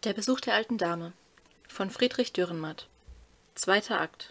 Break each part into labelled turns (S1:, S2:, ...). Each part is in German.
S1: Der Besuch der alten Dame von Friedrich Dürrenmatt. Zweiter Akt.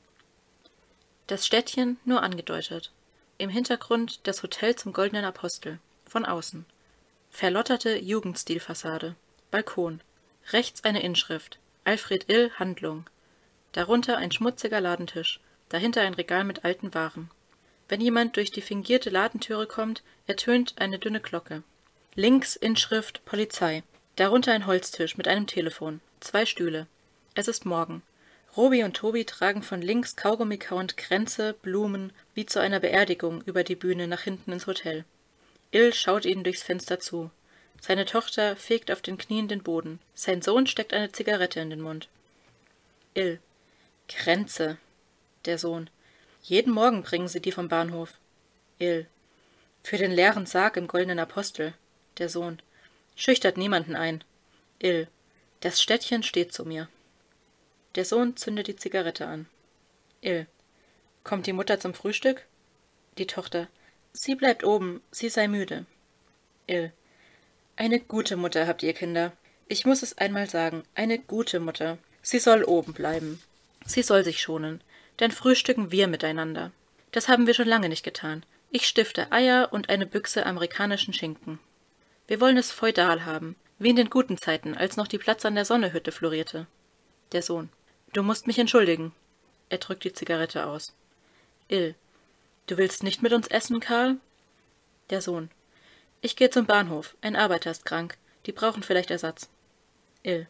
S1: Das Städtchen nur angedeutet. Im Hintergrund das Hotel zum Goldenen Apostel. Von außen. Verlotterte Jugendstilfassade. Balkon. Rechts eine Inschrift. Alfred Ill, Handlung. Darunter ein schmutziger Ladentisch. Dahinter ein Regal mit alten Waren. Wenn jemand durch die fingierte Ladentüre kommt, ertönt eine dünne Glocke. Links Inschrift Polizei. Darunter ein Holztisch mit einem Telefon. 2 Stühle. Es ist morgen. Robi und Tobi tragen von links Kaugummi kauend Kränze, Blumen, wie zu einer Beerdigung über die Bühne nach hinten ins Hotel. Ill schaut ihnen durchs Fenster zu. Seine Tochter fegt auf den Knien den Boden. Sein Sohn steckt eine Zigarette in den Mund. Ill. Kränze. Der Sohn. Jeden Morgen bringen sie die vom Bahnhof. Ill. Für den leeren Sarg im Goldenen Apostel. Der Sohn. Schüchtert niemanden ein. Ill. Das Städtchen steht zu mir. Der Sohn zündet die Zigarette an. Ill. Kommt die Mutter zum Frühstück? Die Tochter. Sie bleibt oben, sie sei müde. Ill. Eine gute Mutter habt ihr Kinder. Ich muss es einmal sagen, eine gute Mutter. Sie soll oben bleiben. Sie soll sich schonen. Dann frühstücken wir miteinander. Das haben wir schon lange nicht getan. Ich stifte Eier und eine Büchse amerikanischen Schinken. Wir wollen es feudal haben, wie in den guten Zeiten, als noch die Platz an der Sonne-Hütte florierte. Der Sohn. Du musst mich entschuldigen. Er drückt die Zigarette aus. Ill. Du willst nicht mit uns essen, Karl? Der Sohn. Ich gehe zum Bahnhof. Ein Arbeiter ist krank. Die brauchen vielleicht Ersatz. Ill.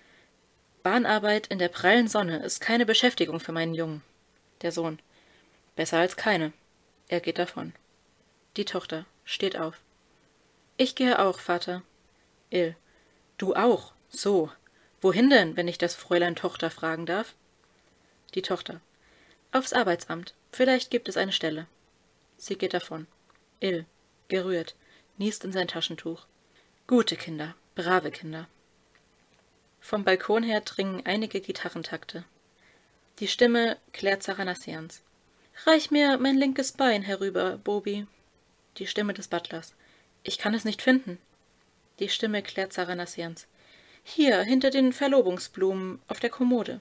S1: Bahnarbeit in der prallen Sonne ist keine Beschäftigung für meinen Jungen. Der Sohn. Besser als keine. Er geht davon. Die Tochter steht auf. Ich gehe auch, Vater. Ill. Du auch? So. Wohin denn, wenn ich das Fräulein Tochter fragen darf? Die Tochter. Aufs Arbeitsamt. Vielleicht gibt es eine Stelle. Sie geht davon. Ill. Gerührt. Niest in sein Taschentuch. Gute Kinder. Brave Kinder. Vom Balkon her dringen einige Gitarrentakte. Die Stimme Claire Zachanassians. Reich mir mein linkes Bein herüber, Bobi. Die Stimme des Butlers. Ich kann es nicht finden. Die Stimme Claire Zachanassians. Hier, hinter den Verlobungsblumen, auf der Kommode.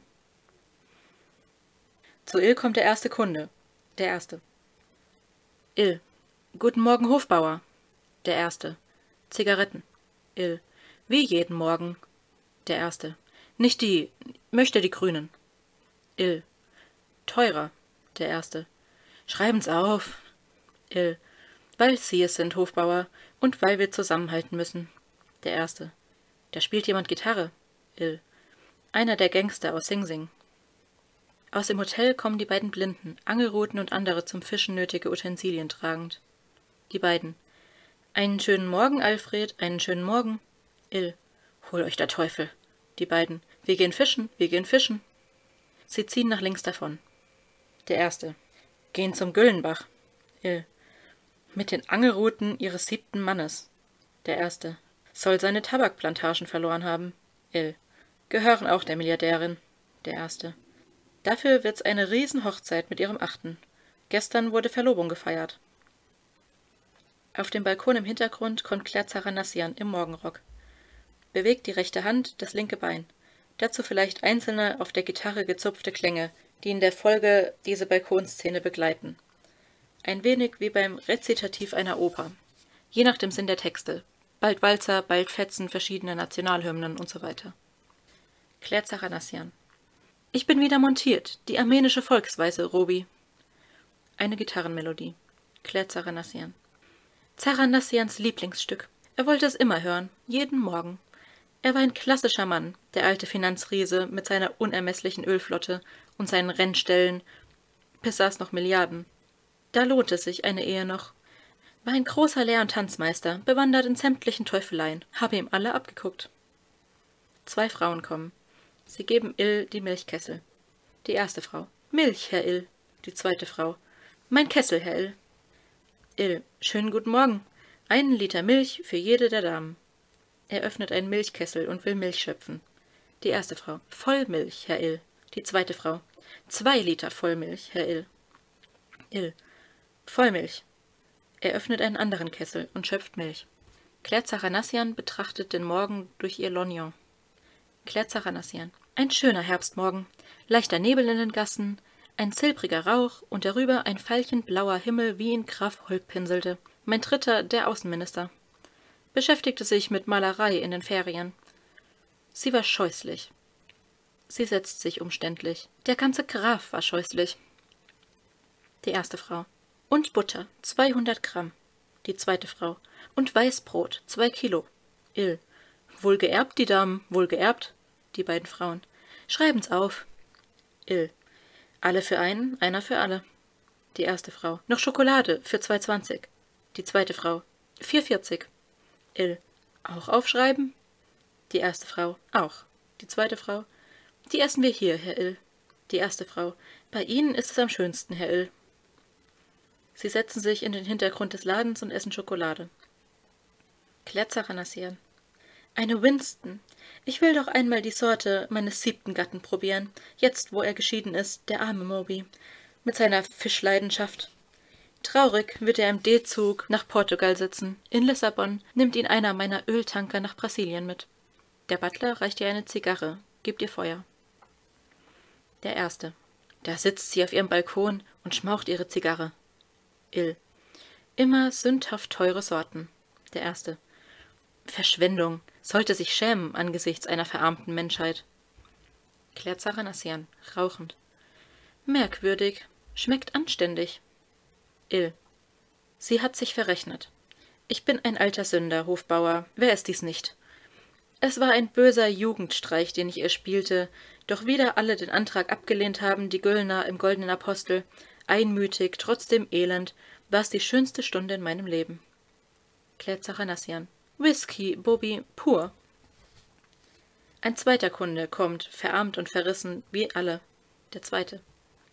S1: Zu Ill kommt der erste Kunde. Der Erste. Ill. Guten Morgen, Hofbauer. Der Erste. Zigaretten. Ill. Wie jeden Morgen. Der Erste. Nicht die, möchte die Grünen. Ill. Teurer. Der Erste. Schreiben's auf. Ill. Weil Sie es sind, Hofbauer, und weil wir zusammenhalten müssen. Der Erste. Da spielt jemand Gitarre. Ill. Einer der Gangster aus Sing Sing. Aus dem Hotel kommen die beiden Blinden, Angelruten und andere zum Fischen nötige Utensilien tragend. Die beiden. Einen schönen Morgen, Alfred, einen schönen Morgen. Ill. Hol euch der Teufel. Die beiden. Wir gehen fischen, wir gehen fischen. Sie ziehen nach links davon. Der Erste. Gehen zum Güllenbach. Ill. Mit den Angelruten ihres 7. Mannes. Der Erste. Soll seine Tabakplantagen verloren haben. Ill. Gehören auch der Milliardärin. Der Erste. Dafür wird's eine Riesenhochzeit mit ihrem 8. Gestern wurde Verlobung gefeiert. Auf dem Balkon im Hintergrund kommt Claire Zachanassian im Morgenrock. Bewegt die rechte Hand, das linke Bein. Dazu vielleicht einzelne auf der Gitarre gezupfte Klänge, die in der Folge diese Balkonszene begleiten. Ein wenig wie beim Rezitativ einer Oper. Je nach dem Sinn der Texte. Bald Walzer, bald Fetzen verschiedener Nationalhymnen und so weiter. Claire Zachanassian. Ich bin wieder montiert. Die armenische Volksweise, Robi. Eine Gitarrenmelodie. Claire Zachanassian. Zachanassians Lieblingsstück. Er wollte es immer hören. Jeden Morgen. Er war ein klassischer Mann, der alte Finanzriese mit seiner unermesslichen Ölflotte und seinen Rennstellen, besaß noch Milliarden. Da lohnte sich eine Ehe noch. War ein großer Lehr- und Tanzmeister, bewandert in sämtlichen Teufeleien, habe ihm alle abgeguckt. 2 Frauen kommen. Sie geben Ill die Milchkessel. Die erste Frau. Milch, Herr Ill. Die zweite Frau. Mein Kessel, Herr Ill. Ill. Schönen guten Morgen. 1 Liter Milch für jede der Damen. Er öffnet einen Milchkessel und will Milch schöpfen. Die erste Frau. Vollmilch, Herr Ill. Die zweite Frau. 2 Liter Vollmilch, Herr Ill. Ill. Vollmilch. Er öffnet einen anderen Kessel und schöpft Milch. Claire Zachanassian betrachtet den Morgen durch ihr Lorgnon. Claire Zachanassian. Ein schöner Herbstmorgen. Leichter Nebel in den Gassen, ein silbriger Rauch und darüber ein veilchenblauer Himmel, wie ihn Graf Holk pinselte. Mein Dritter, der Außenminister. Beschäftigte sich mit Malerei in den Ferien. Sie war scheußlich. Sie setzt sich umständlich. Der ganze Graf war scheußlich. Die erste Frau. Und Butter, 200 Gramm. Die zweite Frau. Und Weißbrot, 2 Kilo. Ill. Wohl geerbt, die Damen, wohl geerbt. Die beiden Frauen. Schreiben's auf. Ill. Alle für einen, einer für alle. Die erste Frau. Noch Schokolade für 2,20. Die zweite Frau. 4,40. Ill. Auch aufschreiben? Die erste Frau. Auch. Die zweite Frau. Die essen wir hier, Herr Ill. Die erste Frau. Bei Ihnen ist es am schönsten, Herr Ill. Sie setzen sich in den Hintergrund des Ladens und essen Schokolade. Claire Zachanassian. Eine Winston. Ich will doch einmal die Sorte meines 7. Gatten probieren, jetzt, wo er geschieden ist, der arme Moby, mit seiner Fischleidenschaft. Traurig wird er im D-Zug nach Portugal sitzen. In Lissabon nimmt ihn einer meiner Öltanker nach Brasilien mit. Der Butler reicht ihr eine Zigarre, gibt ihr Feuer. Der Erste. Da sitzt sie auf ihrem Balkon und schmaucht ihre Zigarre. Ill. Immer sündhaft teure Sorten. Der Erste. Verschwendung. Sollte sich schämen angesichts einer verarmten Menschheit. Claire Zachanassian, rauchend. Merkwürdig. Schmeckt anständig. Ill. Sie hat sich verrechnet. Ich bin ein alter Sünder, Hofbauer. Wer ist dies nicht? Es war ein böser Jugendstreich, den ich ihr spielte, doch wieder alle den Antrag abgelehnt haben, die Göllner im Goldenen Apostel. Einmütig, trotzdem elend, war es die schönste Stunde in meinem Leben. Claire Zachanassian. Whisky, Bobby, pur. Ein zweiter Kunde kommt, verarmt und verrissen, wie alle. Der Zweite.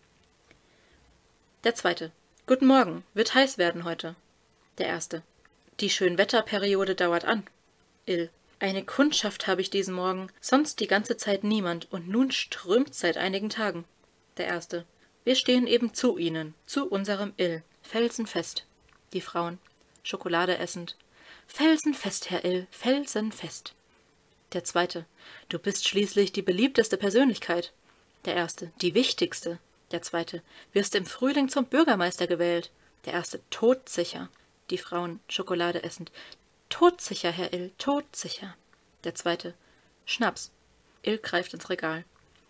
S1: Der Zweite. Guten Morgen, wird heiß werden heute. Der Erste. Die Schönwetterperiode dauert an. Ill. Eine Kundschaft habe ich diesen Morgen, sonst die ganze Zeit niemand, und nun strömt's seit einigen Tagen. Der Erste. Wir stehen eben zu Ihnen, zu unserem Ill. Felsenfest. Die Frauen. Schokolade essend. Felsenfest, Herr Ill, felsenfest. Der Zweite. Du bist schließlich die beliebteste Persönlichkeit. Der Erste. Die wichtigste. Der Zweite. Wirst im Frühling zum Bürgermeister gewählt. Der Erste. Todsicher. Die Frauen. Schokolade essend. Todsicher, Herr Ill, todsicher. Der Zweite. Schnaps. Ill greift ins Regal.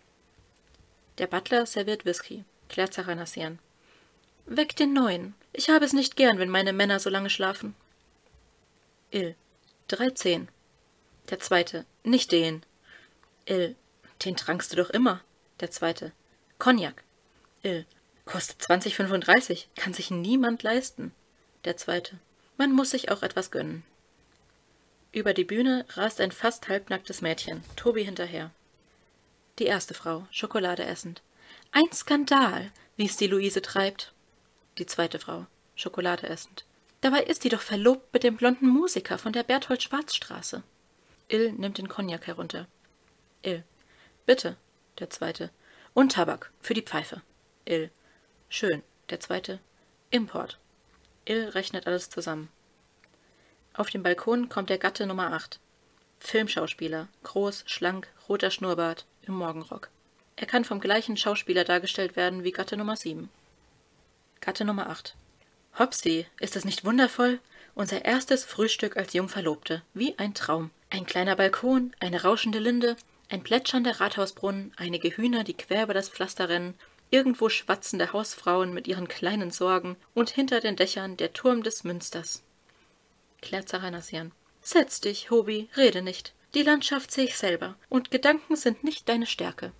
S1: Der Butler serviert Whisky. Claire Zachanassian. Weck den Neuen. Ich habe es nicht gern, wenn meine Männer so lange schlafen. Ill. 3,10. Der Zweite. Nicht den. Ill. Den trankst du doch immer. Der Zweite. Cognac. Ill. Kostet 20,35. Kann sich niemand leisten. Der Zweite. Man muss sich auch etwas gönnen. Über die Bühne rast ein fast halbnacktes Mädchen, Tobi hinterher. Die erste Frau, Schokolade essend. Ein Skandal, wie es die Luise treibt. Die zweite Frau, Schokolade essend. Dabei ist die doch verlobt mit dem blonden Musiker von der Berthold-Schwarz-Straße. Ill nimmt den Cognac herunter. Ill. Bitte. Der Zweite. Und Tabak, für die Pfeife. Ill. Schön. Der Zweite. Import. Ill rechnet alles zusammen. Auf dem Balkon kommt der Gatte Nummer 8. Filmschauspieler, groß, schlank, roter Schnurrbart, im Morgenrock. Er kann vom gleichen Schauspieler dargestellt werden wie Gatte Nummer 7. Gatte Nummer 8. Hopsi, ist das nicht wundervoll? Unser erstes Frühstück als Jungverlobte, wie ein Traum. Ein kleiner Balkon, eine rauschende Linde, ein plätschernder Rathausbrunnen, einige Hühner, die quer über das Pflaster rennen, irgendwo schwatzende Hausfrauen mit ihren kleinen Sorgen und hinter den Dächern der Turm des Münsters. Claire Zachanassian. Setz dich, Hobi, rede nicht. Die Landschaft sehe ich selber, und Gedanken sind nicht deine Stärke.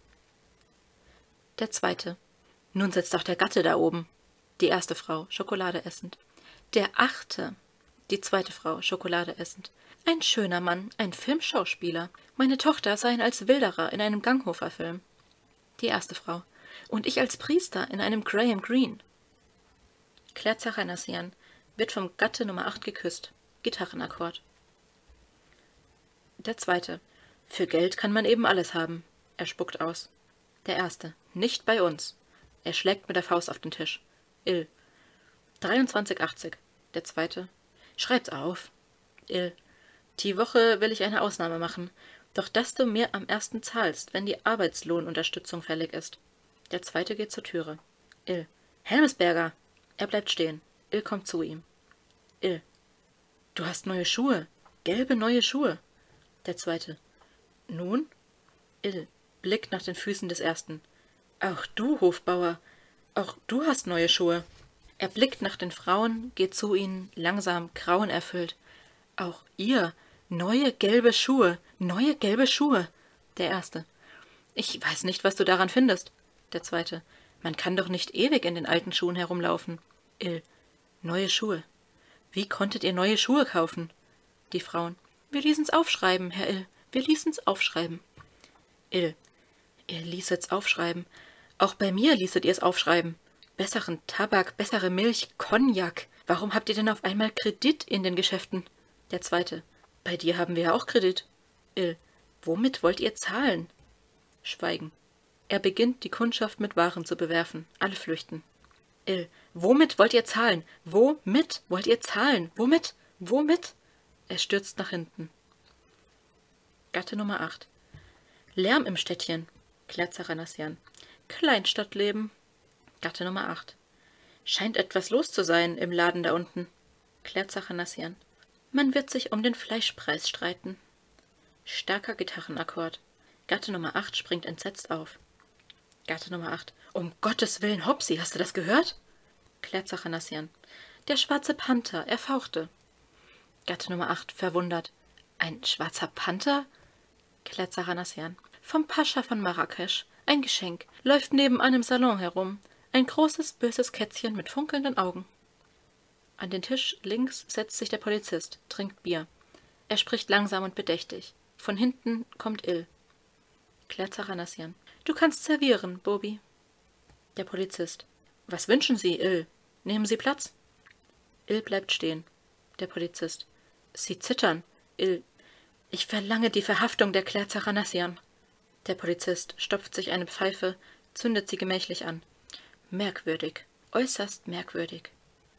S1: Der Zweite. Nun sitzt doch der Gatte da oben. Die erste Frau, Schokolade essend. Der Achte. Die zweite Frau, Schokolade essend. Ein schöner Mann, ein Filmschauspieler. Meine Tochter sah ihn als Wilderer in einem Ganghofer-Film. Die erste Frau. Und ich als Priester in einem Graham Greene. Claire Zachanassian wird vom Gatte Nummer 8 geküsst. Gitarrenakkord. Der Zweite. Für Geld kann man eben alles haben. Er spuckt aus. Der Erste. Nicht bei uns. Er schlägt mit der Faust auf den Tisch. Ill. 23,80. Der Zweite. Schreib's auf. Ill. Die Woche will ich eine Ausnahme machen. Doch dass du mir am ersten zahlst, wenn die Arbeitslohnunterstützung fällig ist. Der zweite geht zur Türe. Ill. Helmesberger! Er bleibt stehen. Ill kommt zu ihm. Ill. Du hast neue Schuhe. Gelbe neue Schuhe. Der zweite. Nun? Ill blickt nach den Füßen des ersten. Auch du, Hofbauer. Auch du hast neue Schuhe. Er blickt nach den Frauen, geht zu ihnen, langsam, grauenerfüllt. Auch ihr. Neue gelbe Schuhe. Neue gelbe Schuhe. Der erste. Ich weiß nicht, was du daran findest. Der zweite. Man kann doch nicht ewig in den alten Schuhen herumlaufen. Ill. Neue Schuhe. Wie konntet ihr neue Schuhe kaufen? Die Frauen. Wir ließen's aufschreiben, Herr Ill. Wir ließen's aufschreiben. Ill. Ihr ließet's aufschreiben. Auch bei mir ließet ihr's aufschreiben. Besseren Tabak, bessere Milch, Cognac. Warum habt ihr denn auf einmal Kredit in den Geschäften? Der zweite. Bei dir haben wir ja auch Kredit. Ill. Womit wollt ihr zahlen? Schweigen. Er beginnt, die Kundschaft mit Waren zu bewerfen. Alle flüchten. Ill. Womit wollt ihr zahlen? Womit wollt ihr zahlen? Womit? Womit? Er stürzt nach hinten. Gatte Nummer 8. Lärm im Städtchen, klärt Zachanassian. Kleinstadtleben. Gatte Nummer 8. Scheint etwas los zu sein im Laden da unten, klärt Zachanassian. Man wird sich um den Fleischpreis streiten. Starker Gitarrenakkord. Gatte Nummer 8 springt entsetzt auf. Gatte Nummer 8. Um Gottes Willen, Hopsi, hast du das gehört? Klärt Zachanassian. Der schwarze Panther, er fauchte. Gatte Nummer 8, verwundert. Ein schwarzer Panther? Klärt Zachanassian. Vom Pascha von Marrakesch. Ein Geschenk. Läuft nebenan im Salon herum. Ein großes, böses Kätzchen mit funkelnden Augen. An den Tisch links setzt sich der Polizist, trinkt Bier. Er spricht langsam und bedächtig. Von hinten kommt Ill. Klärt Zachanassian. Du kannst servieren, Bobi. Der Polizist. Was wünschen Sie, Ill? Nehmen Sie Platz. Ill bleibt stehen. Der Polizist. Sie zittern. Ill. Ich verlange die Verhaftung der Claire Zachanassian. Der Polizist stopft sich eine Pfeife, zündet sie gemächlich an. Merkwürdig. Äußerst merkwürdig.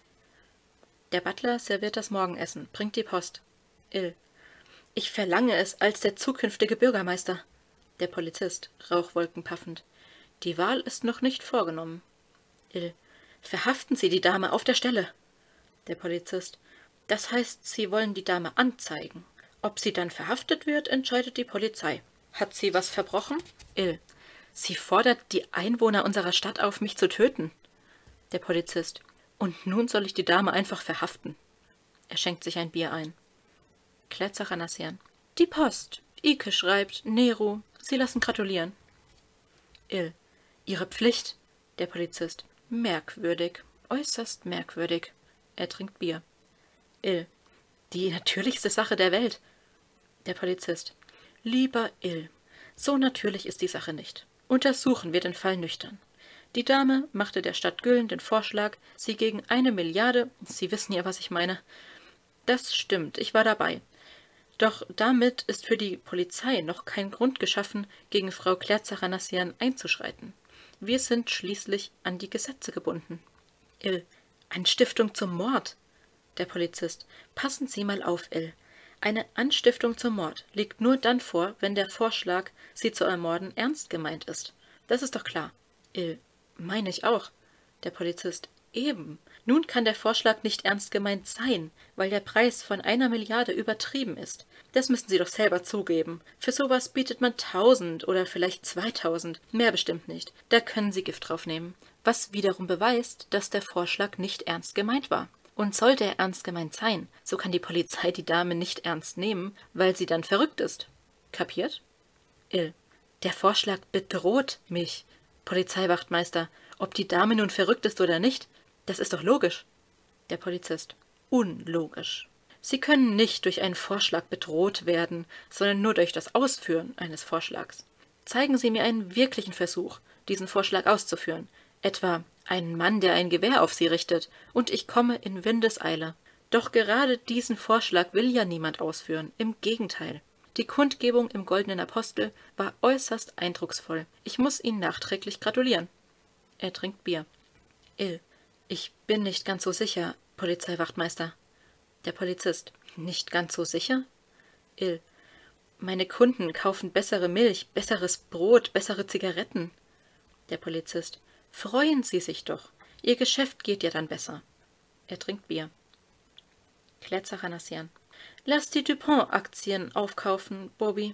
S1: Der Butler serviert das Morgenessen, bringt die Post. Ill. Ich verlange es als der zukünftige Bürgermeister. Der Polizist, Rauchwolken paffend. Die Wahl ist noch nicht vorgenommen. Ill. Verhaften Sie die Dame auf der Stelle. Der Polizist. Das heißt, Sie wollen die Dame anzeigen. Ob sie dann verhaftet wird, entscheidet die Polizei. Hat sie was verbrochen? Ill. Sie fordert die Einwohner unserer Stadt auf, mich zu töten. Der Polizist. Und nun soll ich die Dame einfach verhaften. Er schenkt sich ein Bier ein. Claire Zachanassian. Die Post. Ike schreibt, Nero. Sie lassen gratulieren. Ill. Ihre Pflicht. Der Polizist. Merkwürdig. Äußerst merkwürdig. Er trinkt Bier. Ill. Die natürlichste Sache der Welt. Der Polizist. Lieber Ill, so natürlich ist die Sache nicht. Untersuchen wir den Fall nüchtern. Die Dame machte der Stadt Gülln den Vorschlag, sie gegen 1 Milliarde, Sie wissen ja, was ich meine. Das stimmt, ich war dabei. Doch damit ist für die Polizei noch kein Grund geschaffen, gegen Frau Claire Zachanassian einzuschreiten. Wir sind schließlich an die Gesetze gebunden. Ill. Anstiftung zum Mord. Der Polizist. Passen Sie mal auf, Ill. Eine Anstiftung zum Mord liegt nur dann vor, wenn der Vorschlag, sie zu ermorden, ernst gemeint ist. Das ist doch klar. Ill. Meine ich auch. Der Polizist. Eben. Nun kann der Vorschlag nicht ernst gemeint sein, weil der Preis von 1 Milliarde übertrieben ist. Das müssen Sie doch selber zugeben. Für sowas bietet man 1000 oder vielleicht 2000. Mehr bestimmt nicht. Da können Sie Gift drauf nehmen. Was wiederum beweist, dass der Vorschlag nicht ernst gemeint war. Und sollte er ernst gemeint sein, so kann die Polizei die Dame nicht ernst nehmen, weil sie dann verrückt ist. Kapiert? Ill. Der Vorschlag bedroht mich. Polizeiwachtmeister, ob die Dame nun verrückt ist oder nicht, das ist doch logisch. Der Polizist. Unlogisch. Sie können nicht durch einen Vorschlag bedroht werden, sondern nur durch das Ausführen eines Vorschlags. Zeigen Sie mir einen wirklichen Versuch, diesen Vorschlag auszuführen. Etwa einen Mann, der ein Gewehr auf Sie richtet, und ich komme in Windeseile. Doch gerade diesen Vorschlag will ja niemand ausführen. Im Gegenteil. Die Kundgebung im Goldenen Apostel war äußerst eindrucksvoll. Ich muss Ihnen nachträglich gratulieren. Er trinkt Bier. Ill. Ich bin nicht ganz so sicher, Polizeiwachtmeister. Der Polizist. Nicht ganz so sicher? Ill. Meine Kunden kaufen bessere Milch, besseres Brot, bessere Zigaretten. Der Polizist. Freuen Sie sich doch. Ihr Geschäft geht ja dann besser. Er trinkt Bier. Claire Zachanassian. Lass die Dupont-Aktien aufkaufen, Bobby.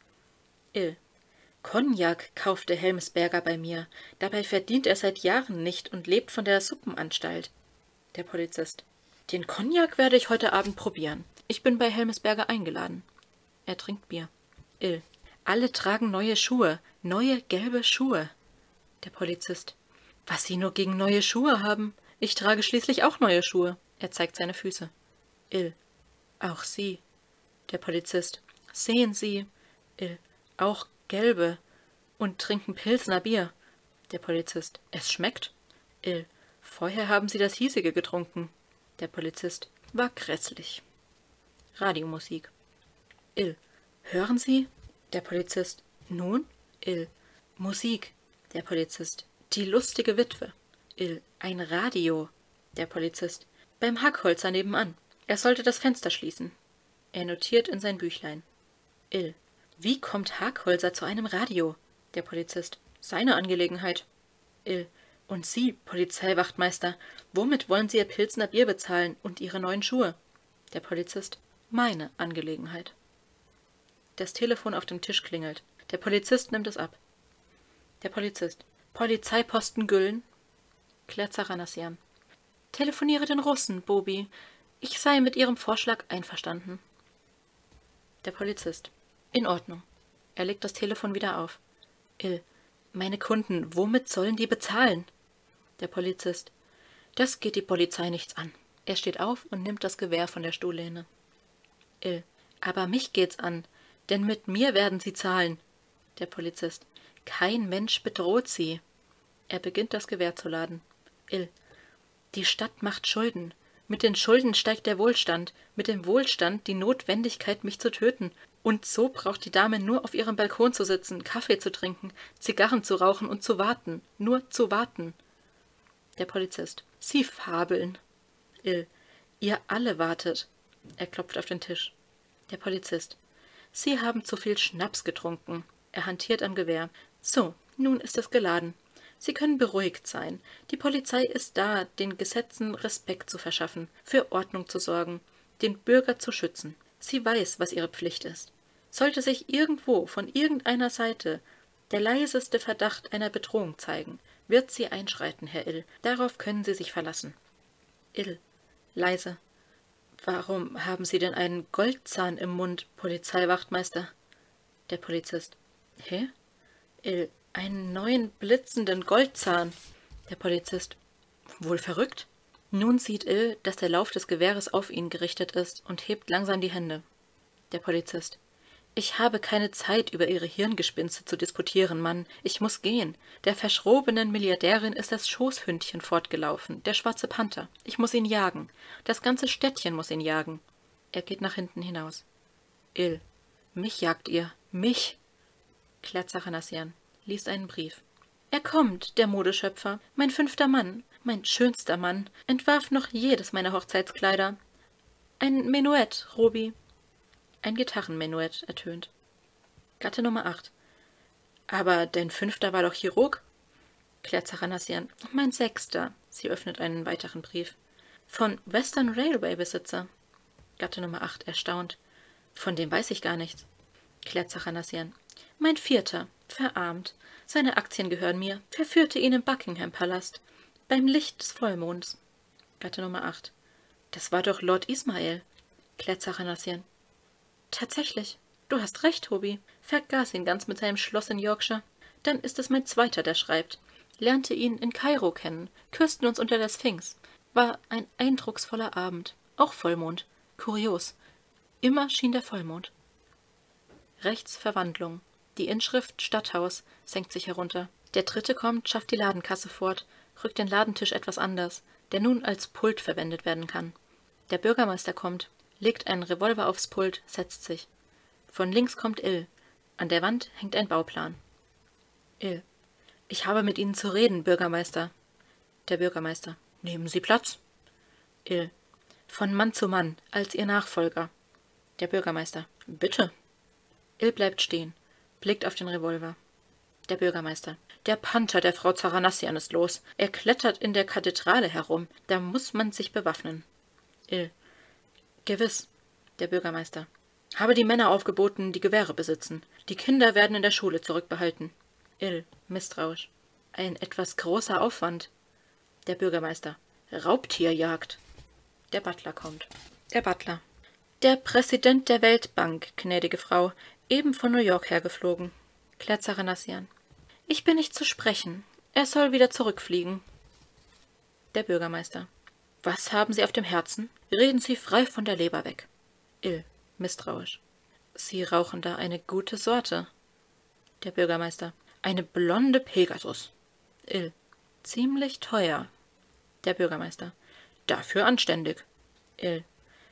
S1: Ill. Cognac kaufte Helmsberger bei mir. Dabei verdient er seit Jahren nicht und lebt von der Suppenanstalt. Der Polizist. Den Cognac werde ich heute Abend probieren. Ich bin bei Helmsberger eingeladen. Er trinkt Bier. Ill. Alle tragen neue Schuhe. Neue gelbe Schuhe. Der Polizist. Was Sie nur gegen neue Schuhe haben. Ich trage schließlich auch neue Schuhe. Er zeigt seine Füße. Ill. Auch Sie. Der Polizist. Sehen Sie. Ill. Auch gelbe. Und trinken Pilsner Bier. Der Polizist. Es schmeckt. Ill. Vorher haben Sie das hiesige getrunken. Der Polizist. War grässlich. Radiomusik. Ill. Hören Sie? Der Polizist. Nun? Ill. Musik. Der Polizist. Die lustige Witwe. Ill. Ein Radio. Der Polizist. Beim Hackholzer nebenan. Er sollte das Fenster schließen. Er notiert in sein Büchlein. Ill. Wie kommt Hackholzer zu einem Radio? Der Polizist. Seine Angelegenheit. Ill. Und Sie, Polizeiwachtmeister, womit wollen Sie Ihr Pilsner Bier bezahlen und Ihre neuen Schuhe? Der Polizist. Meine Angelegenheit. Das Telefon auf dem Tisch klingelt. Der Polizist nimmt es ab. Der Polizist. Polizeiposten Güllen. Claire Zachanassian. Telefoniere den Russen, Bobby. Ich sei mit Ihrem Vorschlag einverstanden. Der Polizist. In Ordnung. Er legt das Telefon wieder auf. Ill. Meine Kunden, womit sollen die bezahlen? Der Polizist. Das geht die Polizei nichts an. Er steht auf und nimmt das Gewehr von der Stuhllehne. Ill. Aber mich geht's an, denn mit mir werden Sie zahlen. Der Polizist. Kein Mensch bedroht Sie. Er beginnt das Gewehr zu laden. Ill. Die Stadt macht Schulden. Mit den Schulden steigt der Wohlstand, mit dem Wohlstand die Notwendigkeit, mich zu töten. Und so braucht die Dame nur auf ihrem Balkon zu sitzen, Kaffee zu trinken, Zigarren zu rauchen und zu warten. Nur zu warten. Der Polizist. Sie fabeln. Ill. Ihr alle wartet. Er klopft auf den Tisch. Der Polizist. Sie haben zu viel Schnaps getrunken. Er hantiert am Gewehr. So, nun ist es geladen. Sie können beruhigt sein. Die Polizei ist da, den Gesetzen Respekt zu verschaffen, für Ordnung zu sorgen, den Bürger zu schützen. Sie weiß, was ihre Pflicht ist. Sollte sich irgendwo von irgendeiner Seite der leiseste Verdacht einer Bedrohung zeigen, wird sie einschreiten, Herr Ill. Darauf können Sie sich verlassen. Ill. Leise. Warum haben Sie denn einen Goldzahn im Mund, Polizeiwachtmeister? Der Polizist. Hä? Ill. Einen neuen blitzenden Goldzahn. Der Polizist. Wohl verrückt? Nun sieht Ill, dass der Lauf des Gewehres auf ihn gerichtet ist und hebt langsam die Hände. Der Polizist. Ich habe keine Zeit, über Ihre Hirngespinste zu disputieren, Mann. Ich muss gehen. Der verschrobenen Milliardärin ist das Schoßhündchen fortgelaufen, der schwarze Panther. Ich muss ihn jagen. Das ganze Städtchen muss ihn jagen. Er geht nach hinten hinaus. Ill. Mich jagt ihr. Mich. Claire Zachanassian liest einen Brief. Er kommt, der Modeschöpfer, mein 5. Mann, mein schönster Mann, entwarf noch jedes meiner Hochzeitskleider. Ein Menuett, Robi. Ein Gitarrenmenuett ertönt. Gatte Nummer 8. Aber dein 5. war doch Chirurg? Claire Zachanassian. Mein 6. Sie öffnet einen weiteren Brief. Von Western Railway Besitzer. Gatte Nummer 8 erstaunt. Von dem weiß ich gar nichts. Claire Zachanassian. Mein 4. verarmt. Seine Aktien gehören mir. Verführte ihn im Buckingham-Palast. Beim Licht des Vollmonds. Gatte Nummer 8. Das war doch Lord Ismael. Claire Zachanassian. Tatsächlich. Du hast recht, Tobi. Vergaß ihn ganz mit seinem Schloss in Yorkshire. Dann ist es mein 2., der schreibt. Lernte ihn in Kairo kennen. Küssten uns unter der Sphinx. War ein eindrucksvoller Abend. Auch Vollmond. Kurios. Immer schien der Vollmond. Rechts Verwandlung. Die Inschrift Stadthaus senkt sich herunter. Der 3. kommt, schafft die Ladenkasse fort, rückt den Ladentisch etwas anders, der nun als Pult verwendet werden kann. Der Bürgermeister kommt, legt einen Revolver aufs Pult, setzt sich. Von links kommt Ill. An der Wand hängt ein Bauplan. Ill. Ich habe mit Ihnen zu reden, Bürgermeister. Der Bürgermeister. Nehmen Sie Platz. Ill. Von Mann zu Mann, als Ihr Nachfolger. Der Bürgermeister. Bitte. Ill bleibt stehen, blickt auf den Revolver. Der Bürgermeister. Der Panther der Frau Zachanassian ist los. Er klettert in der Kathedrale herum. Da muss man sich bewaffnen. Ill. Gewiss. Der Bürgermeister. Habe die Männer aufgeboten, die Gewehre besitzen. Die Kinder werden in der Schule zurückbehalten. Ill. Misstrauisch. Ein etwas großer Aufwand. Der Bürgermeister. Raubtierjagd. Der Butler kommt. Der Butler. Der Präsident der Weltbank, gnädige Frau, eben von New York hergeflogen. Claire Zachanassian. Ich bin nicht zu sprechen. Er soll wieder zurückfliegen. Der Bürgermeister. Was haben Sie auf dem Herzen? Reden Sie frei von der Leber weg. Ill. Misstrauisch. Sie rauchen da eine gute Sorte. Der Bürgermeister. Eine blonde Pegasus. Ill. Ziemlich teuer. Der Bürgermeister. Dafür anständig. Ill.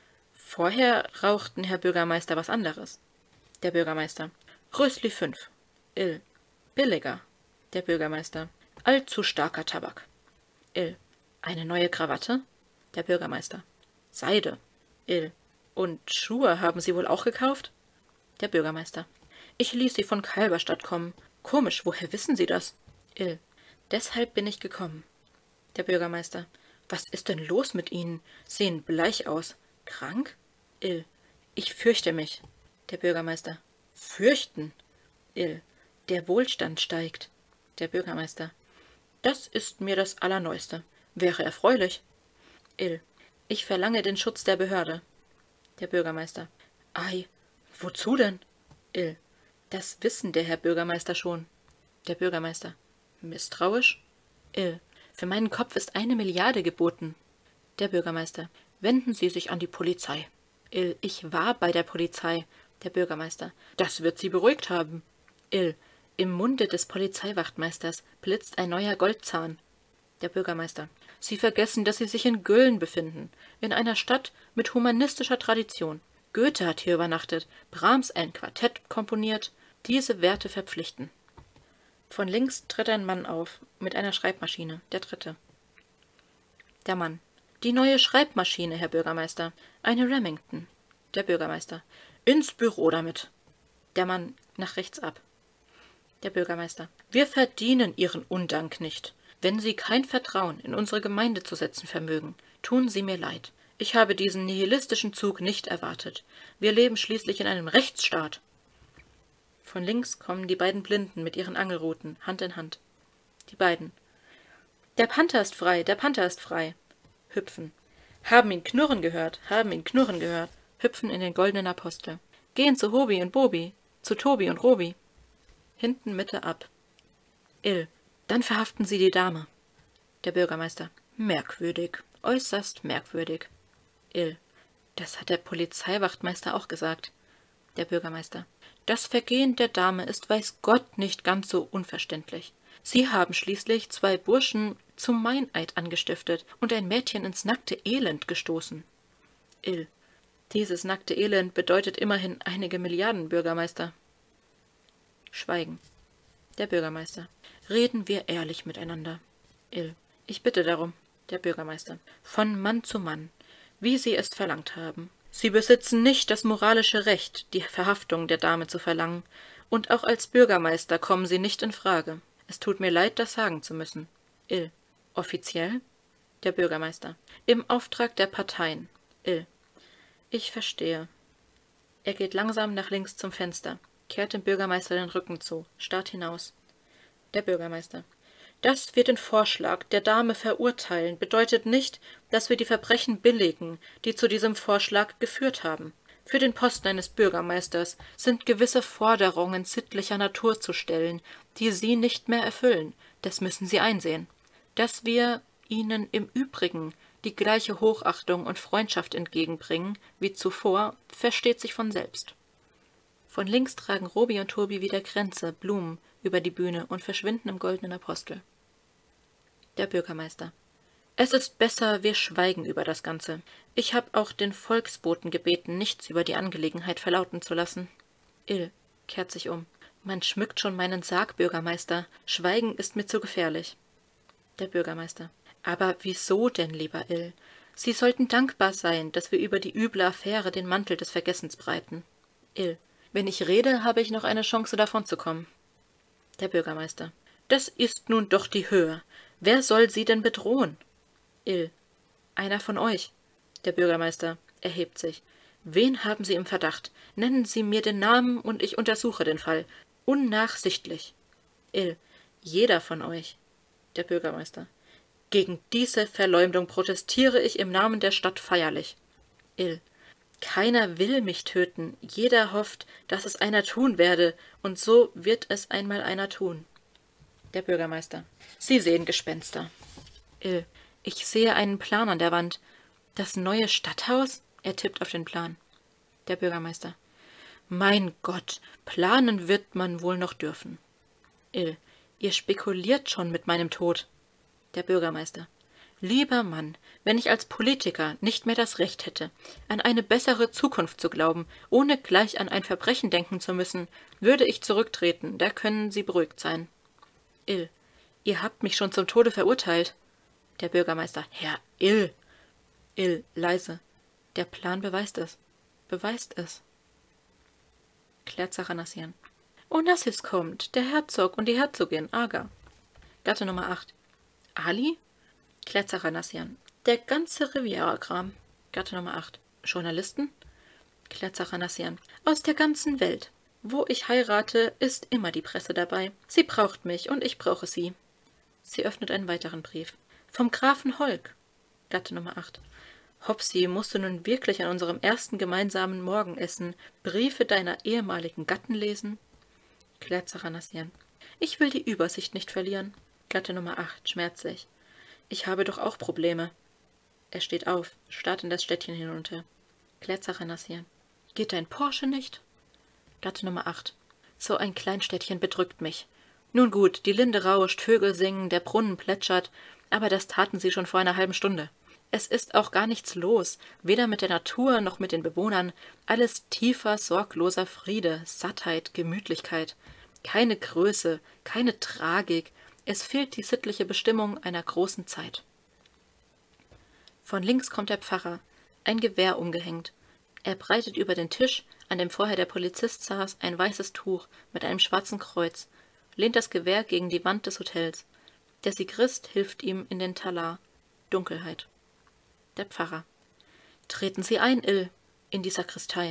S1: Vorher rauchten Herr Bürgermeister was anderes. Der Bürgermeister. Rösli 5. Ill. Billiger. Der Bürgermeister. Allzu starker Tabak. Ill. Eine neue Krawatte? Der Bürgermeister. Seide. Ill. Und Schuhe haben Sie wohl auch gekauft? Der Bürgermeister. Ich ließ sie von Kalberstadt kommen. Komisch, woher wissen Sie das? Ill. Deshalb bin ich gekommen. Der Bürgermeister. Was ist denn los mit Ihnen? Sehen bleich aus. Krank? Ill. Ich fürchte mich. Der Bürgermeister. Fürchten? Ill. Der Wohlstand steigt. Der Bürgermeister. Das ist mir das Allerneueste. Wäre erfreulich. Ill. Ich verlange den Schutz der Behörde. Der Bürgermeister. Ei, wozu denn? Ill. Das wissen der Herr Bürgermeister schon. Der Bürgermeister. Misstrauisch? Ill. Für meinen Kopf ist 1 Milliarde geboten. Der Bürgermeister. Wenden Sie sich an die Polizei. Ill. Ich war bei der Polizei. Der Bürgermeister. Das wird Sie beruhigt haben. Ill. Im Munde des Polizeiwachtmeisters blitzt ein neuer Goldzahn. Der Bürgermeister. Sie vergessen, dass Sie sich in Gölln befinden, in einer Stadt mit humanistischer Tradition. Goethe hat hier übernachtet, Brahms ein Quartett komponiert. Diese Werte verpflichten. Von links tritt ein Mann auf, mit einer Schreibmaschine, der dritte. Der Mann. Die neue Schreibmaschine, Herr Bürgermeister. Eine Remington. Der Bürgermeister. Ins Büro damit. Der Mann nach rechts ab. Der Bürgermeister. Wir verdienen Ihren Undank nicht. Wenn Sie kein Vertrauen in unsere Gemeinde zu setzen vermögen, tun Sie mir leid. Ich habe diesen nihilistischen Zug nicht erwartet. Wir leben schließlich in einem Rechtsstaat. Von links kommen die beiden Blinden mit ihren Angelruten, Hand in Hand. Die beiden. Der Panther ist frei, der Panther ist frei. Hüpfen. Haben ihn knurren gehört, haben ihn knurren gehört. Hüpfen in den goldenen Apostel. Gehen zu Hobi und Bobi, zu Tobi und Robi. Hinten Mitte ab. Ill. Dann verhaften Sie die Dame. Der Bürgermeister. Merkwürdig, äußerst merkwürdig. Ill. Das hat der Polizeiwachtmeister auch gesagt. Der Bürgermeister. Das Vergehen der Dame ist weiß Gott nicht ganz so unverständlich. Sie haben schließlich 2 Burschen zum Meineid angestiftet und ein Mädchen ins nackte Elend gestoßen. Ill. Dieses nackte Elend bedeutet immerhin einige Milliarden, Bürgermeister. Schweigen. Der Bürgermeister. Reden wir ehrlich miteinander. Ill. Ich bitte darum. Der Bürgermeister. Von Mann zu Mann, wie Sie es verlangt haben. Sie besitzen nicht das moralische Recht, die Verhaftung der Dame zu verlangen, und auch als Bürgermeister kommen Sie nicht in Frage. Es tut mir leid, das sagen zu müssen. Ill. Offiziell? Der Bürgermeister. Im Auftrag der Parteien. Ill. Ich verstehe. Er geht langsam nach links zum Fenster, kehrt dem Bürgermeister den Rücken zu, starrt hinaus. Der Bürgermeister. Dass wir den Vorschlag der Dame verurteilen, bedeutet nicht, dass wir die Verbrechen billigen, die zu diesem Vorschlag geführt haben. Für den Posten eines Bürgermeisters sind gewisse Forderungen sittlicher Natur zu stellen, die Sie nicht mehr erfüllen. Das müssen Sie einsehen. Dass wir Ihnen im Übrigen die gleiche Hochachtung und Freundschaft entgegenbringen wie zuvor, versteht sich von selbst. Von links tragen Robi und Tobi wieder Kränze, Blumen über die Bühne und verschwinden im goldenen Apostel. Der Bürgermeister. Es ist besser, wir schweigen über das Ganze. Ich habe auch den Volksboten gebeten, nichts über die Angelegenheit verlauten zu lassen. Ill kehrt sich um. Man schmückt schon meinen Sarg, Bürgermeister. Schweigen ist mir zu gefährlich. Der Bürgermeister. Aber wieso denn, lieber Ill? Sie sollten dankbar sein, dass wir über die üble Affäre den Mantel des Vergessens breiten. Ill. Wenn ich rede, habe ich noch eine Chance, davon zu kommen. Der Bürgermeister. Das ist nun doch die Höhe. Wer soll sie denn bedrohen? Ill. Einer von euch. Der Bürgermeister erhebt sich. Wen haben Sie im Verdacht? Nennen Sie mir den Namen und ich untersuche den Fall. Unnachsichtlich. Ill. Jeder von euch. Der Bürgermeister. Gegen diese Verleumdung protestiere ich im Namen der Stadt feierlich. Ill. Keiner will mich töten. Jeder hofft, dass es einer tun werde, und so wird es einmal einer tun. Der Bürgermeister. Sie sehen Gespenster. Ill. Ich sehe einen Plan an der Wand. Das neue Stadthaus? Er tippt auf den Plan. Der Bürgermeister. Mein Gott, planen wird man wohl noch dürfen. Ill. Ihr spekuliert schon mit meinem Tod. Der Bürgermeister. Lieber Mann, wenn ich als Politiker nicht mehr das Recht hätte, an eine bessere Zukunft zu glauben, ohne gleich an ein Verbrechen denken zu müssen, würde ich zurücktreten, da können Sie beruhigt sein. Ill. Ihr habt mich schon zum Tode verurteilt. Der Bürgermeister. Herr Ill. Ill, leise. Der Plan beweist es. Beweist es. Klärt Zachanassian. Onassis kommt, der Herzog und die Herzogin, Aga. Gatte Nummer 8. Ali? Klärt Zachanassian. Der ganze Riviera-Kram. Gatte Nummer 8. Journalisten? Klärt Zachanassian. Aus der ganzen Welt. Wo ich heirate, ist immer die Presse dabei. Sie braucht mich und ich brauche sie. Sie öffnet einen weiteren Brief. Vom Grafen Holk. Gatte Nummer 8. Hopsi, musst du nun wirklich an unserem ersten gemeinsamen Morgenessen Briefe deiner ehemaligen Gatten lesen? Klärt Zachanassian. Ich will die Übersicht nicht verlieren. Gatte Nummer 8, schmerzlich. Ich habe doch auch Probleme. Er steht auf, starrt in das Städtchen hinunter. Klärt Zachanassian. Geht dein Porsche nicht? Gatte Nummer 8. So ein Kleinstädtchen bedrückt mich. Nun gut, die Linde rauscht, Vögel singen, der Brunnen plätschert, aber das taten sie schon vor einer halben Stunde. Es ist auch gar nichts los, weder mit der Natur noch mit den Bewohnern, alles tiefer, sorgloser Friede, Sattheit, Gemütlichkeit. Keine Größe, keine Tragik, es fehlt die sittliche Bestimmung einer großen Zeit. Von links kommt der Pfarrer, ein Gewehr umgehängt. Er breitet über den Tisch, an dem vorher der Polizist saß, ein weißes Tuch mit einem schwarzen Kreuz, lehnt das Gewehr gegen die Wand des Hotels. Der Sigrist hilft ihm in den Talar. Dunkelheit. Der Pfarrer. Treten Sie ein, Ill, in die Sakristei.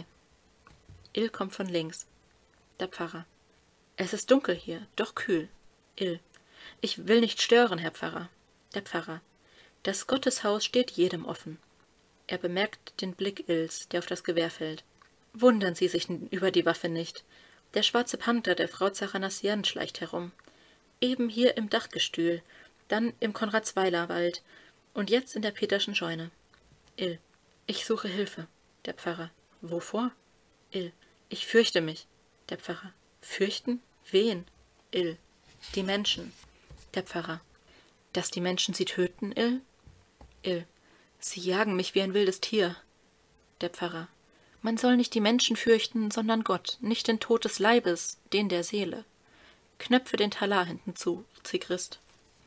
S1: Ill kommt von links. Der Pfarrer. Es ist dunkel hier, doch kühl. Ill. Ich will nicht stören, Herr Pfarrer. Der Pfarrer. Das Gotteshaus steht jedem offen. Er bemerkt den Blick Ills, der auf das Gewehr fällt. Wundern Sie sich über die Waffe nicht. Der schwarze Panther der Frau Zachanassian schleicht herum. Eben hier im Dachgestühl, dann im Konradsweiler-Wald und jetzt in der Peterschen Scheune. Ill. Ich suche Hilfe. Der Pfarrer. Wovor? Ill. Ich fürchte mich. Der Pfarrer. Fürchten? Wen? Ill. Die Menschen. Der Pfarrer. Dass die Menschen sie töten, Ill? Ill. Sie jagen mich wie ein wildes Tier. Der Pfarrer. Man soll nicht die Menschen fürchten, sondern Gott, nicht den Tod des Leibes, den der Seele. Knöpfe den Talar hinten zu, Sigrist.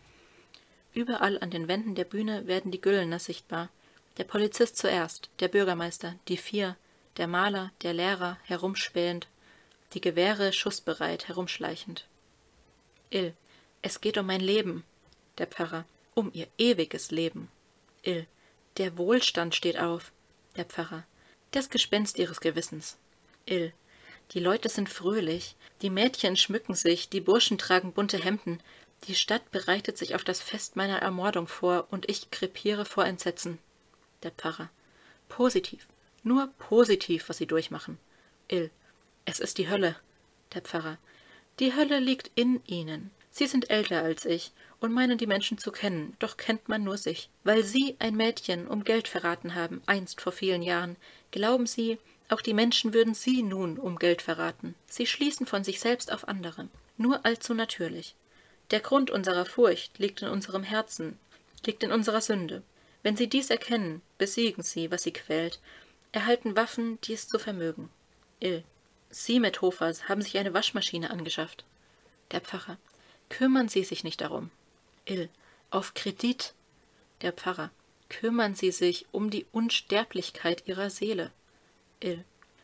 S1: Überall an den Wänden der Bühne werden die Güllner sichtbar. Der Polizist zuerst, der Bürgermeister, die 4, der Maler, der Lehrer, herumspähend, die Gewehre schussbereit, herumschleichend. Ill. Es geht um mein Leben. Der Pfarrer. Um ihr ewiges Leben. Ill. Der Wohlstand steht auf. Der Pfarrer. Das Gespenst ihres Gewissens. Ill. Die Leute sind fröhlich, die Mädchen schmücken sich, die Burschen tragen bunte Hemden, die Stadt bereitet sich auf das Fest meiner Ermordung vor, und ich krepiere vor Entsetzen. Der Pfarrer. Positiv, nur positiv, was sie durchmachen. Ill. Es ist die Hölle. Der Pfarrer. Die Hölle liegt in ihnen. Sie sind älter als ich und meinen die Menschen zu kennen, doch kennt man nur sich. Weil Sie ein Mädchen um Geld verraten haben, einst vor vielen Jahren, glauben Sie, auch die Menschen würden Sie nun um Geld verraten. Sie schließen von sich selbst auf andere. Nur allzu natürlich. Der Grund unserer Furcht liegt in unserem Herzen, liegt in unserer Sünde. Wenn Sie dies erkennen, besiegen Sie, was Sie quält, erhalten Waffen, die es zu vermögen. Ill. Sie, Methofas, haben sich eine Waschmaschine angeschafft. Der Pfarrer. Kümmern Sie sich nicht darum. Ill. Auf Kredit. Der Pfarrer. Kümmern Sie sich um die Unsterblichkeit Ihrer Seele. Ill.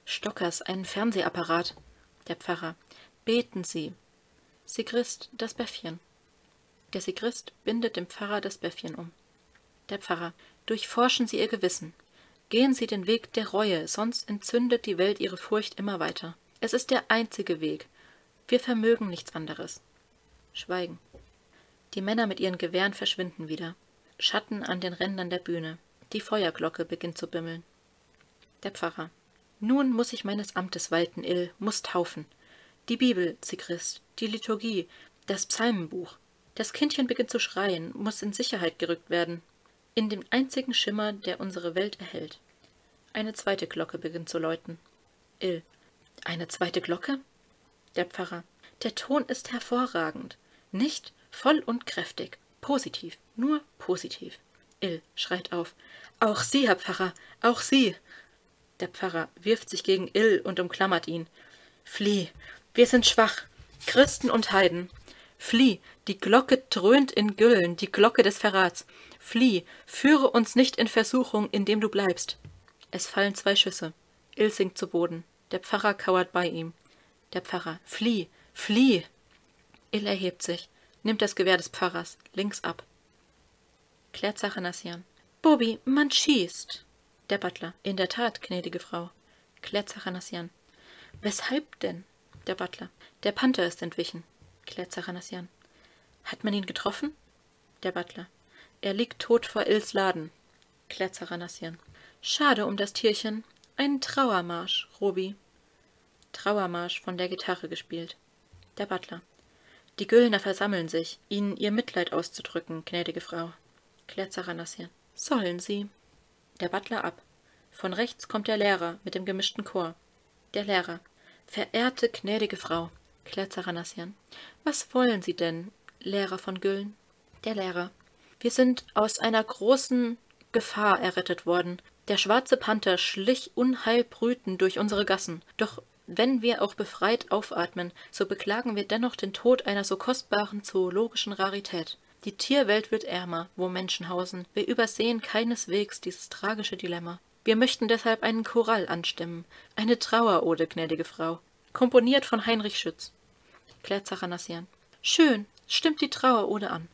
S1: Stockers, einen Fernsehapparat. Der Pfarrer. Beten Sie. Sigrist, das Bäffchen. Der Sigrist bindet dem Pfarrer das Bäffchen um. Der Pfarrer. Durchforschen Sie Ihr Gewissen. Gehen Sie den Weg der Reue, sonst entzündet die Welt ihre Furcht immer weiter. Es ist der einzige Weg. Wir vermögen nichts anderes. Schweigen. Die Männer mit ihren Gewehren verschwinden wieder. Schatten an den Rändern der Bühne. Die Feuerglocke beginnt zu bimmeln. Der Pfarrer. Nun muss ich meines Amtes walten, Ill, muss taufen. Die Bibel, Sigrist, die Liturgie, das Psalmenbuch. Das Kindchen beginnt zu schreien, muss in Sicherheit gerückt werden. In dem einzigen Schimmer, der unsere Welt erhält. Eine zweite Glocke beginnt zu läuten. Ill. Eine zweite Glocke? Der Pfarrer. Der Ton ist hervorragend. Nicht voll und kräftig. Positiv. Nur positiv. Ill schreit auf. Auch Sie, Herr Pfarrer, auch Sie. Der Pfarrer wirft sich gegen Ill und umklammert ihn. Flieh, wir sind schwach, Christen und Heiden. Flieh, die Glocke dröhnt in Güllen, die Glocke des Verrats. Flieh, führe uns nicht in Versuchung, indem du bleibst. Es fallen 2 Schüsse. Ill sinkt zu Boden. Der Pfarrer kauert bei ihm. Der Pfarrer. Flieh, flieh! Ill erhebt sich, nimmt das Gewehr des Pfarrers, links ab. Klärt Zachanassian. Bobi, man schießt. Der Butler. In der Tat, gnädige Frau. Klärt Zachanassian. Weshalb denn? Der Butler. Der Panther ist entwichen. Klärt Zachanassian. Hat man ihn getroffen? Der Butler. Er liegt tot vor Ills Laden. Klärt Zachanassian. Schade um das Tierchen. Ein Trauermarsch, Robi. Trauermarsch von der Gitarre gespielt. Der Butler. Die Güllner versammeln sich, ihnen ihr Mitleid auszudrücken, gnädige Frau. Klärt Zachanassian. Sollen sie. Der Butler ab. Von rechts kommt der Lehrer mit dem gemischten Chor. Der Lehrer. Verehrte gnädige Frau. Klärt Zachanassian. Was wollen Sie denn, Lehrer von Güllen? Der Lehrer. Wir sind aus einer großen Gefahr errettet worden. Der schwarze Panther schlich unheilbrütend durch unsere Gassen. Doch wenn wir auch befreit aufatmen, so beklagen wir dennoch den Tod einer so kostbaren zoologischen Rarität. Die Tierwelt wird ärmer, wo Menschen hausen. Wir übersehen keineswegs dieses tragische Dilemma. Wir möchten deshalb einen Choral anstimmen. Eine Trauerode, gnädige Frau. Komponiert von Heinrich Schütz. Klärt Zachanassian. Schön, stimmt die Trauerode an.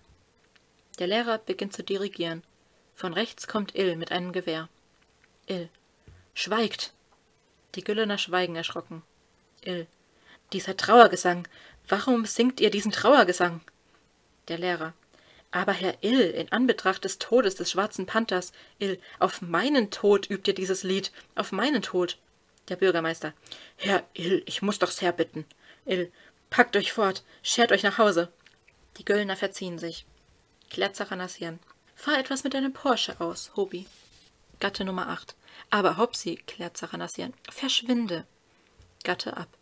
S1: Der Lehrer beginnt zu dirigieren. Von rechts kommt Ill mit einem Gewehr. Ill. Schweigt! Die Güllener schweigen erschrocken. Ill. Dieser Trauergesang. Warum singt ihr diesen Trauergesang? Der Lehrer. Aber Herr Ill, in Anbetracht des Todes des schwarzen Panthers, Ill, auf meinen Tod übt ihr dieses Lied, auf meinen Tod. Der Bürgermeister. Herr Ill, ich muß doch sehr bitten. Ill. Packt euch fort, schert euch nach Hause. Die Güllener verziehen sich. Klärt Zachanassian. Fahr etwas mit deinem Porsche aus, Hobi. Gatte Nummer 8. Aber Hopsi, klärt Zachanassian. Verschwinde. Gatte ab.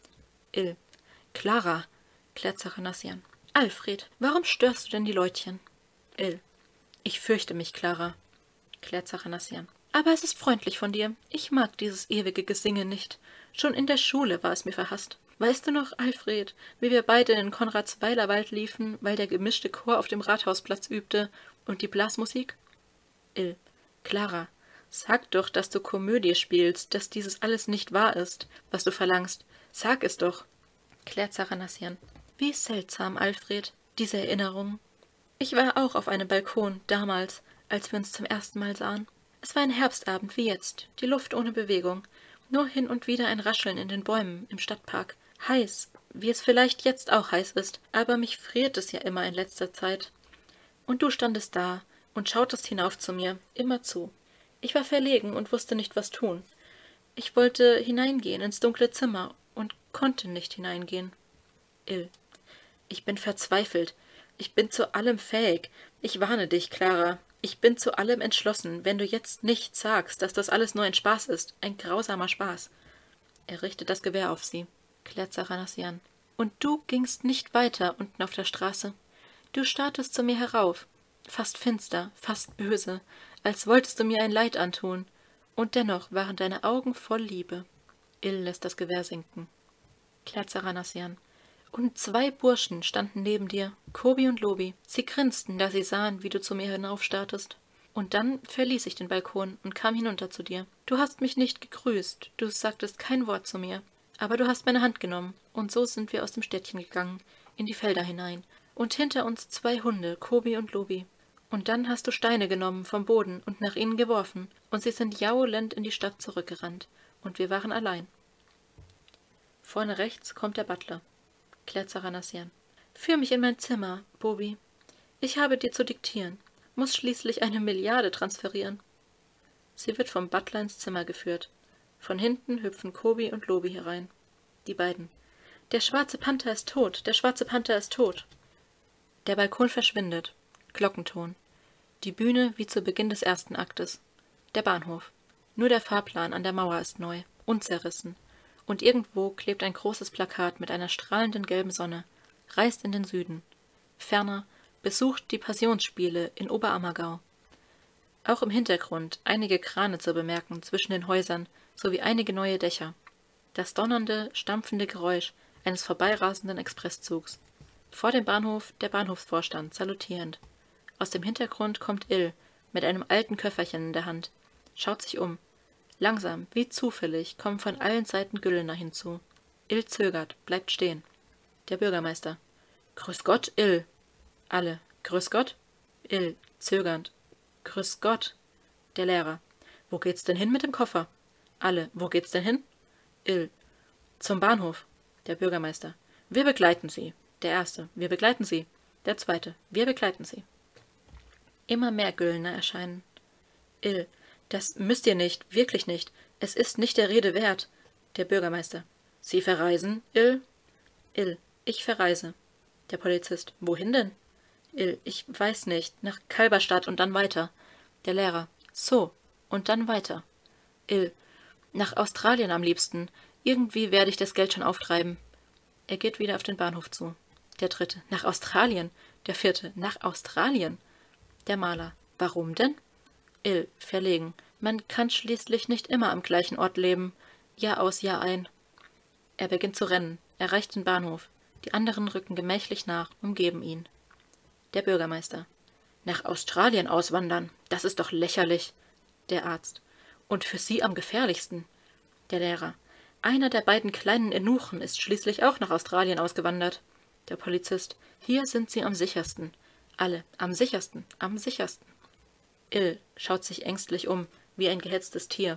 S1: Ill. Clara, klärt Zachanassian. Alfred, warum störst du denn die Leutchen? Ill. Ich fürchte mich, Clara, klärt Zachanassian. Aber es ist freundlich von dir. Ich mag dieses ewige Gesinge nicht. Schon in der Schule war es mir verhasst. Weißt du noch, Alfred, wie wir beide in den Konradsweiler-Wald liefen, weil der gemischte Chor auf dem Rathausplatz übte und die Blasmusik? Ill. Clara, sag doch, dass du Komödie spielst, dass dieses alles nicht wahr ist, was du verlangst. Sag es doch. Klärt Zachanassian. Wie seltsam, Alfred, diese Erinnerung. Ich war auch auf einem Balkon, damals, als wir uns zum ersten Mal sahen. Es war ein Herbstabend wie jetzt, die Luft ohne Bewegung, nur hin und wieder ein Rascheln in den Bäumen im Stadtpark. Heiß, wie es vielleicht jetzt auch heiß ist, aber mich friert es ja immer in letzter Zeit. Und du standest da und schautest hinauf zu mir, immer zu. Ich war verlegen und wusste nicht, was tun. Ich wollte hineingehen ins dunkle Zimmer und konnte nicht hineingehen. Ill. Ich bin verzweifelt. Ich bin zu allem fähig. Ich warne dich, Clara. Ich bin zu allem entschlossen, wenn du jetzt nicht sagst, dass das alles nur ein Spaß ist, ein grausamer Spaß. Er richtet das Gewehr auf sie, klärt Zachanassian. Und du gingst nicht weiter unten auf der Straße. Du starrtest zu mir herauf, fast finster, fast böse, als wolltest du mir ein Leid antun. Und dennoch waren deine Augen voll Liebe. Ill lässt das Gewehr sinken. Klärt Zachanassian. Und 2 Burschen standen neben dir, Kobi und Lobi. Sie grinsten, da sie sahen, wie du zu mir hinaufstarrtest. Und dann verließ ich den Balkon und kam hinunter zu dir. Du hast mich nicht gegrüßt, du sagtest kein Wort zu mir, aber du hast meine Hand genommen, und so sind wir aus dem Städtchen gegangen, in die Felder hinein, und hinter uns 2 Hunde, Kobi und Lobi. Und dann hast du Steine genommen vom Boden und nach ihnen geworfen, und sie sind jaulend in die Stadt zurückgerannt, und wir waren allein. Vorne rechts kommt der Butler, klärt Saranassian. Führ mich in mein Zimmer, Bobi. Ich habe dir zu diktieren, muss schließlich 1 Milliarde transferieren. Sie wird vom Butler ins Zimmer geführt. Von hinten hüpfen Kobi und Lobi herein. Die beiden. Der schwarze Panther ist tot, der schwarze Panther ist tot. Der Balkon verschwindet. Glockenton. Die Bühne wie zu Beginn des 1. Aktes. Der Bahnhof. Nur der Fahrplan an der Mauer ist neu, unzerrissen. Und irgendwo klebt ein großes Plakat mit einer strahlenden gelben Sonne. Reist in den Süden. Ferner besucht die Passionsspiele in Oberammergau. Auch im Hintergrund einige Krane zu bemerken zwischen den Häusern sowie einige neue Dächer. Das donnernde, stampfende Geräusch eines vorbeirasenden Expresszugs. Vor dem Bahnhof der Bahnhofsvorstand, salutierend. Aus dem Hintergrund kommt Ill mit einem alten Köfferchen in der Hand, schaut sich um. Langsam, wie zufällig, kommen von allen Seiten Güllener hinzu. Ill zögert, bleibt stehen. Der Bürgermeister. »Grüß Gott, Ill!« Alle. »Grüß Gott!« Ill, zögernd. »Grüß Gott!« Der Lehrer. »Wo geht's denn hin mit dem Koffer?« Alle. »Wo geht's denn hin?« Ill. »Zum Bahnhof.« Der Bürgermeister. »Wir begleiten Sie.« Der Erste. »Wir begleiten Sie.« Der Zweite. »Wir begleiten Sie.« Immer mehr Güllener erscheinen. Ill. »Das müsst ihr nicht, wirklich nicht. Es ist nicht der Rede wert.« Der Bürgermeister. »Sie verreisen, Ill?« Ill. »Ich verreise.« Der Polizist. »Wohin denn?« Ill. »Ich weiß nicht. Nach Kalberstadt und dann weiter.« Der Lehrer. »So. Und dann weiter.« Ill. »Nach Australien am liebsten. Irgendwie werde ich das Geld schon auftreiben.« Er geht wieder auf den Bahnhof zu. Der Dritte. »Nach Australien.« Der Vierte. »Nach Australien.« Der Maler. »Warum denn?« Ill. Verlegen. »Man kann schließlich nicht immer am gleichen Ort leben. Jahr aus, Jahr ein.« Er beginnt zu rennen, erreicht den Bahnhof. Die anderen rücken gemächlich nach, umgeben ihn. Der Bürgermeister. »Nach Australien auswandern, das ist doch lächerlich.« Der Arzt. »Und für Sie am gefährlichsten.« Der Lehrer. »Einer der beiden kleinen Eunuchen ist schließlich auch nach Australien ausgewandert.« Der Polizist. »Hier sind Sie am sichersten.« Alle. »Am sichersten, am sichersten.« Ill schaut sich ängstlich um, wie ein gehetztes Tier.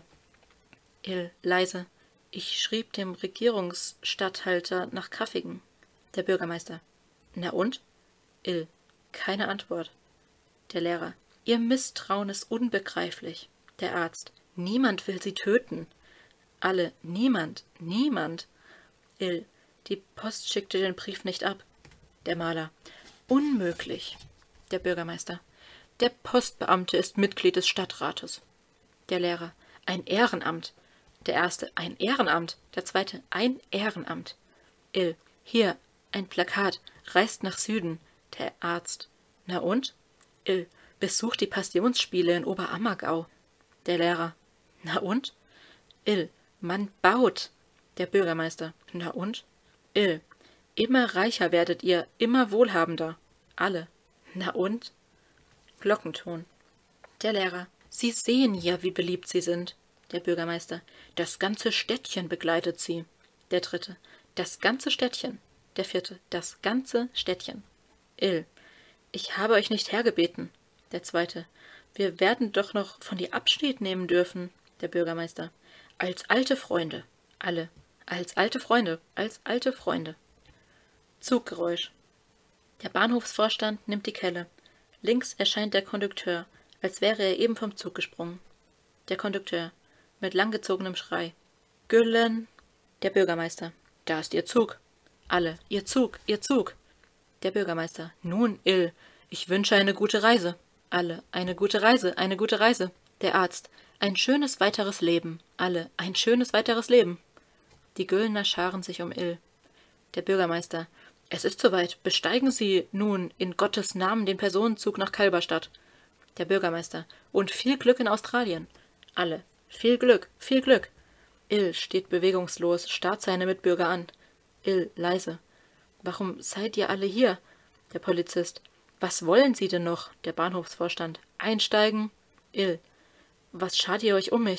S1: Ill leise. »Ich schrieb dem Regierungsstatthalter nach Kraffigen.« Der Bürgermeister. »Na und?« Ill. Keine Antwort. Der Lehrer. »Ihr Misstrauen ist unbegreiflich.« Der Arzt. »Niemand will Sie töten.« Alle. »Niemand, niemand.« Ill. »Die Post schickte den Brief nicht ab.« Der Maler. »Unmöglich.« Der Bürgermeister. »Der Postbeamte ist Mitglied des Stadtrates.« Der Lehrer. »Ein Ehrenamt.« Der Erste. »Ein Ehrenamt.« Der Zweite. »Ein Ehrenamt.« Ill. »Hier, ein Plakat. Reist nach Süden.« Der Arzt. »Na und?« Ill. »Besucht die Passionsspiele in Oberammergau.« Der Lehrer. »Na und?« Ill. »Man baut.« Der Bürgermeister. »Na und?« Ill. »Immer reicher werdet ihr, immer wohlhabender.« Alle. »Na und?« Glockenton. Der Lehrer. »Sie sehen ja, wie beliebt Sie sind.« Der Bürgermeister. »Das ganze Städtchen begleitet Sie.« Der Dritte. »Das ganze Städtchen.« Der Vierte. »Das ganze Städtchen.« Ill. »Ich habe euch nicht hergebeten.« Der Zweite. »Wir werden doch noch von dir Abschied nehmen dürfen.« Der Bürgermeister. »Als alte Freunde.« Alle. »Als alte Freunde, als alte Freunde.« Zuggeräusch. Der Bahnhofsvorstand nimmt die Kelle. Links erscheint der Kondukteur, als wäre er eben vom Zug gesprungen. Der Kondukteur. Mit langgezogenem Schrei. »Güllen!« Der Bürgermeister. »Da ist Ihr Zug.« Alle. »Ihr Zug, Ihr Zug!« Der Bürgermeister. »Nun, Ill, ich wünsche eine gute Reise.« Alle. »Eine gute Reise, eine gute Reise.« Der Arzt. »Ein schönes weiteres Leben.« Alle. »Ein schönes weiteres Leben.« Die Güllener scharen sich um Ill. Der Bürgermeister. »Es ist soweit. Besteigen Sie nun in Gottes Namen den Personenzug nach Kalberstadt.« Der Bürgermeister. »Und viel Glück in Australien.« Alle. »Viel Glück, viel Glück.« Ill steht bewegungslos, starrt seine Mitbürger an. Ill leise. »Warum seid ihr alle hier?« Der Polizist. »Was wollen Sie denn noch?« Der Bahnhofsvorstand. »Einsteigen.« Ill. »Was schart ihr euch um mich?«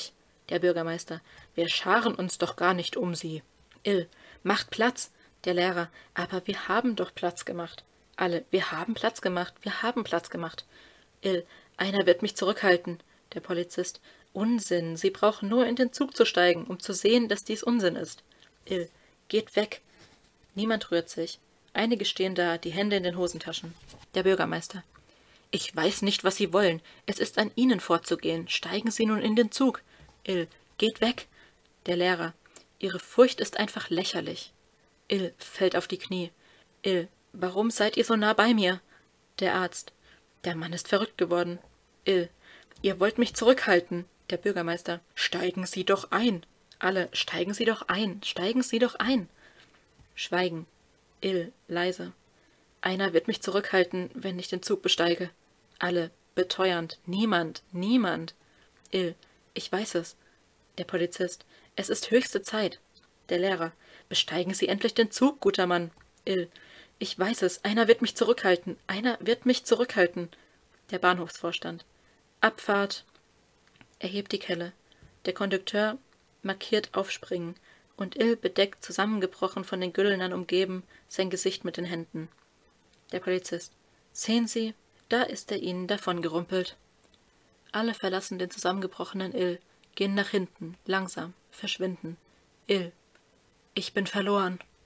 S1: Der Bürgermeister: Wir scharen uns doch gar nicht um Sie. Ill: Macht Platz. Der Lehrer: Aber wir haben doch Platz gemacht. Alle: Wir haben Platz gemacht, wir haben Platz gemacht. Ill: Einer wird mich zurückhalten. Der Polizist: Unsinn, Sie brauchen nur in den Zug zu steigen, um zu sehen, dass dies Unsinn ist. Ill: Geht weg. Niemand rührt sich. Einige stehen da, die Hände in den Hosentaschen. Der Bürgermeister: Ich weiß nicht, was Sie wollen. Es ist an Ihnen vorzugehen. Steigen Sie nun in den Zug. Ill: Geht weg. Der Lehrer: Ihre Furcht ist einfach lächerlich. Ill fällt auf die Knie. Ill: Warum seid ihr so nah bei mir? Der Arzt: Der Mann ist verrückt geworden. Ill: Ihr wollt mich zurückhalten. Der Bürgermeister: Steigen Sie doch ein. Alle: Steigen Sie doch ein, steigen Sie doch ein. Schweigen. Ill leise: Einer wird mich zurückhalten, wenn ich den Zug besteige. Alle beteuernd: Niemand, niemand. Ill: Ich weiß es. Der Polizist: Es ist höchste Zeit. Der Lehrer: Besteigen Sie endlich den Zug, guter Mann. Ill: Ich weiß es. Einer wird mich zurückhalten. Einer wird mich zurückhalten. Der Bahnhofsvorstand: Abfahrt. Er hebt die Kelle. Der Kondukteur markiert Aufspringen, und Ill bedeckt, zusammengebrochen von den Güllnern umgeben, sein Gesicht mit den Händen. Der Polizist: Sehen Sie, da ist er Ihnen davongerumpelt. Alle verlassen den zusammengebrochenen Ill, gehen nach hinten, langsam, verschwinden. Ill: Ich bin verloren.